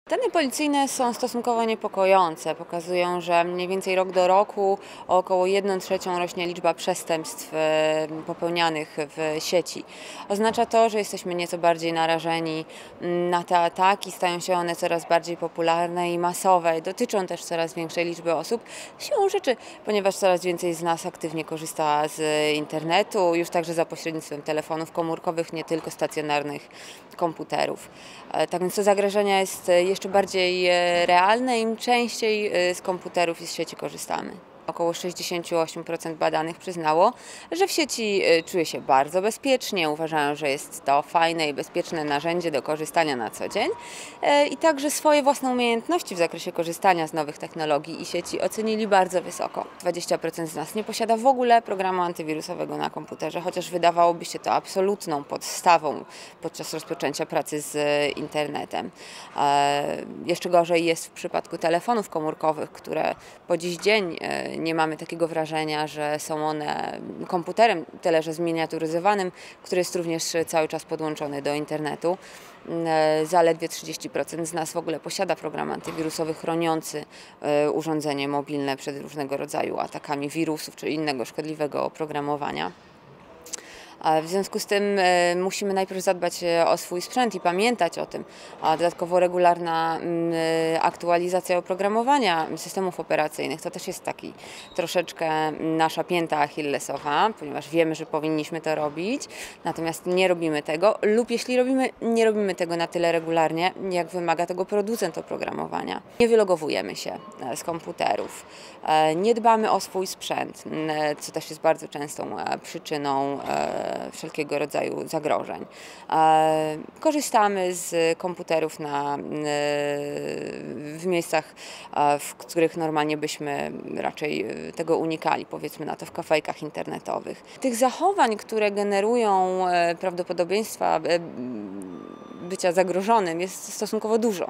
Dane policyjne są stosunkowo niepokojące. Pokazują, że mniej więcej rok do roku o około 1/3 rośnie liczba przestępstw popełnianych w sieci. Oznacza to, że jesteśmy nieco bardziej narażeni na te ataki, stają się one coraz bardziej popularne i masowe. Dotyczą też coraz większej liczby osób, siłą rzeczy, ponieważ coraz więcej z nas aktywnie korzysta z internetu, już także za pośrednictwem telefonów komórkowych, nie tylko stacjonarnych komputerów. Tak więc to zagrożenie jest jeszcze bardziej realne, im częściej z komputerów i z sieci korzystamy. Około 68% badanych przyznało, że w sieci czuje się bardzo bezpiecznie, uważają, że jest to fajne i bezpieczne narzędzie do korzystania na co dzień i także swoje własne umiejętności w zakresie korzystania z nowych technologii i sieci ocenili bardzo wysoko. 20% z nas nie posiada w ogóle programu antywirusowego na komputerze, chociaż wydawałoby się to absolutną podstawą podczas rozpoczęcia pracy z internetem. Jeszcze gorzej jest w przypadku telefonów komórkowych, które po dziś dzień nie mamy takiego wrażenia, że są one komputerem, tyle że zminiaturyzowanym, który jest również cały czas podłączony do internetu. Zaledwie 30% z nas w ogóle posiada program antywirusowy chroniący urządzenie mobilne przed różnego rodzaju atakami wirusów czy innego szkodliwego oprogramowania. W związku z tym musimy najpierw zadbać o swój sprzęt i pamiętać o tym, a dodatkowo regularna aktualizacja oprogramowania systemów operacyjnych to też jest taki troszeczkę nasza pięta achillesowa, ponieważ wiemy, że powinniśmy to robić, natomiast nie robimy tego lub jeśli robimy, nie robimy tego na tyle regularnie, jak wymaga tego producent oprogramowania. Nie wylogowujemy się z komputerów, nie dbamy o swój sprzęt, co też jest bardzo częstą przyczyną wszelkiego rodzaju zagrożeń. Korzystamy z komputerów w miejscach, w których normalnie byśmy raczej tego unikali, powiedzmy na to w kafejkach internetowych. Tych zachowań, które generują prawdopodobieństwa bycia zagrożonym, jest stosunkowo dużo.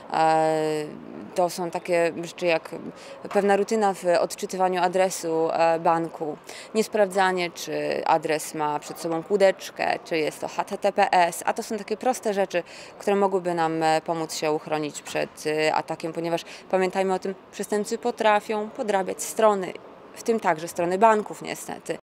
To są takie rzeczy jak pewna rutyna w odczytywaniu adresu banku, niesprawdzanie, czy adres ma przed sobą kółeczkę, czy jest to HTTPS, a to są takie proste rzeczy, które mogłyby nam pomóc się uchronić przed atakiem, ponieważ pamiętajmy o tym, przestępcy potrafią podrabiać strony, w tym także strony banków niestety.